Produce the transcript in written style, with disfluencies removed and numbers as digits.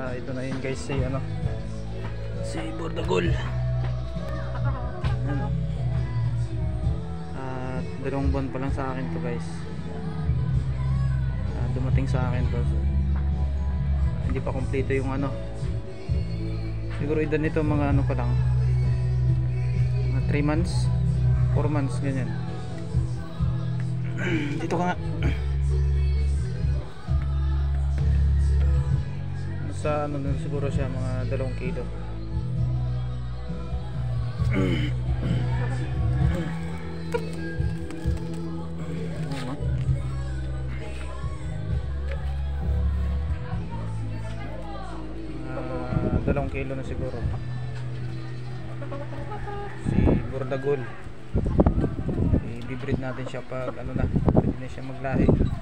Ito na yun guys, si ano, si Bordagol. Ano, at 2 buwan pa lang sa akin to guys. Dumating sa akin to, hindi pa kompleto yung ano, siguro edad nito mga ano pa lang, mga 3 months 4 months ganyan. Dito ka nga. Sa ano nun siguro siya mga 2 kilo. Dalawang kilo na siguro si Bordagol. I-breed natin siya pag ano na, pwede na siya maglahi.